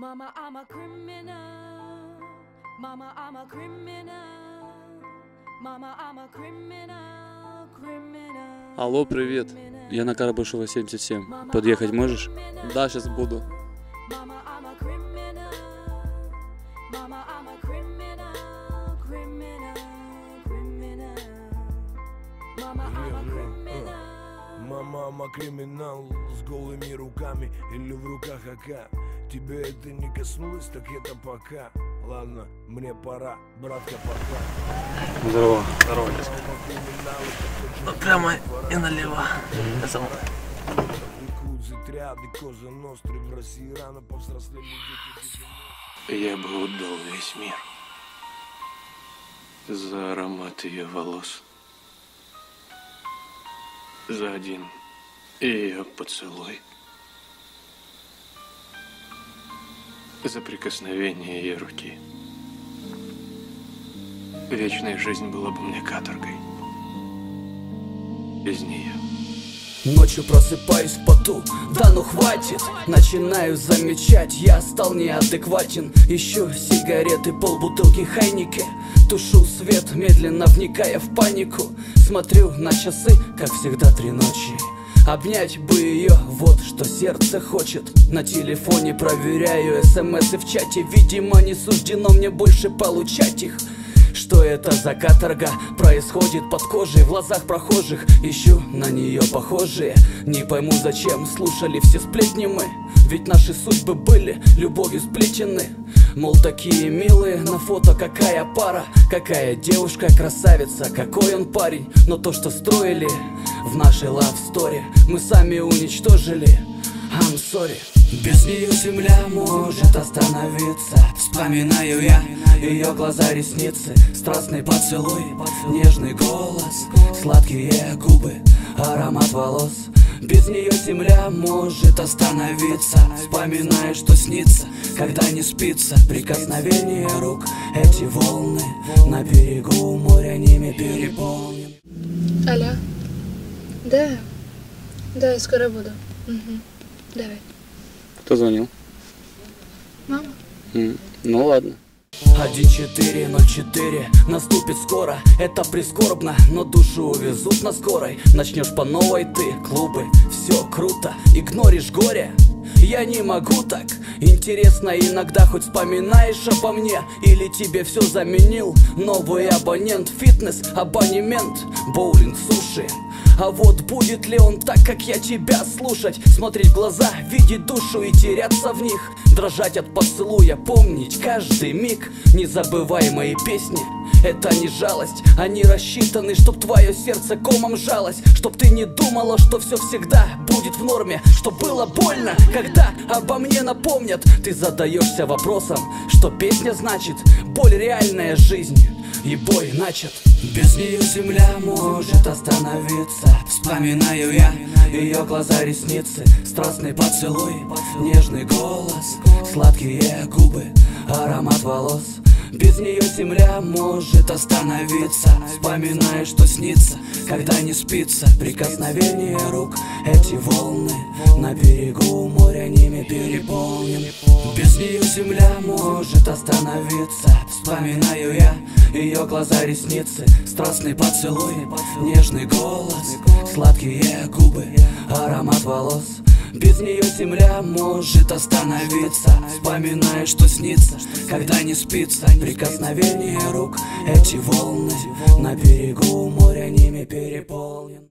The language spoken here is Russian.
Mama, I'm a criminal. Mama, I'm a criminal. Mama, I'm a criminal, criminal. Алло, привет. Я на Карбышева 77. Подъехать можешь? Да, сейчас буду. Mama, I'm a criminal. Mama, I'm a criminal, criminal, criminal. Mama, I'm a criminal. Мама, I'm a criminal. С голыми руками или в руках АК. Тебе это не коснулось, так это пока. Ладно, мне пора, братка, пока. Здорово. Здорово, дядька. Ну, прямо и налево. За мной. Я бы отдал весь мир за аромат ее волос, за один ее поцелуй, за прикосновение ее руки. Вечная жизнь была бы мне каторгой без нее. Ночью просыпаюсь в поту, да ну хватит. Начинаю замечать, я стал неадекватен. Ищу сигареты, полбутылки Хайнеке. Тушу свет, медленно вникая в панику. Смотрю на часы, как всегда 3 ночи. Обнять бы ее, вот что сердце хочет. На телефоне проверяю смс в чате. Видимо, не суждено мне больше получать их. Что это за каторга происходит под кожей? В глазах прохожих ищу на нее похожие. Не пойму, зачем слушали все сплетни мы. Ведь наши судьбы были любовью сплетены. Мол, такие милые, на фото какая пара. Какая девушка, красавица, какой он парень. Но то, что строили в нашей love story, мы сами уничтожили. I'm sorry. Без нее земля может остановиться. Вспоминаю я ее глаза, ресницы, страстный поцелуй, нежный голос, сладкие губы, аромат волос. Без нее земля может остановиться. Вспоминаю, что снится, когда не спится. Прикосновение рук, эти волны на берегу моря ними переполнен. Алло. Да, я скоро буду. Угу. Давай. Кто звонил? Мама. Ну ладно. 1404 наступит скоро. Это прискорбно, но душу увезут на скорой. Начнешь по новой ты, клубы, все круто. Игноришь горе, я не могу так. Интересно иногда, хоть вспоминаешь обо мне. Или тебе все заменил новый абонент. Фитнес, абонемент, боулинг, суши. А вот будет ли он так, как я тебя слушать? Смотреть в глаза, видеть душу и теряться в них. Дрожать от поцелуя, помнить каждый миг. Незабываемые песни, это не жалость. Они рассчитаны, чтоб твое сердце комом жалось. Чтоб ты не думала, что все всегда будет в норме. Чтоб было больно, когда обо мне напомнят. Ты задаешься вопросом, что песня значит. Боль, реальная жизнь и бой начат. Без нее земля может остановиться. Вспоминаю я ее глаза, ресницы, страстный поцелуй, нежный голос, сладкие губы, аромат волос. Без нее земля может остановиться. Вспоминаю, что снится, когда не спится. Прикосновение рук, эти волны на берегу моря ними переполнен. Без нее земля может остановиться. Вспоминаю я ее глаза, ресницы, страстный поцелуй, нежный голос, сладкие губы, аромат волос. Без нее земля может остановиться. Вспоминаю, что снится, когда не спится. Прикосновение рук, эти волны на берегу моря ними переполнен.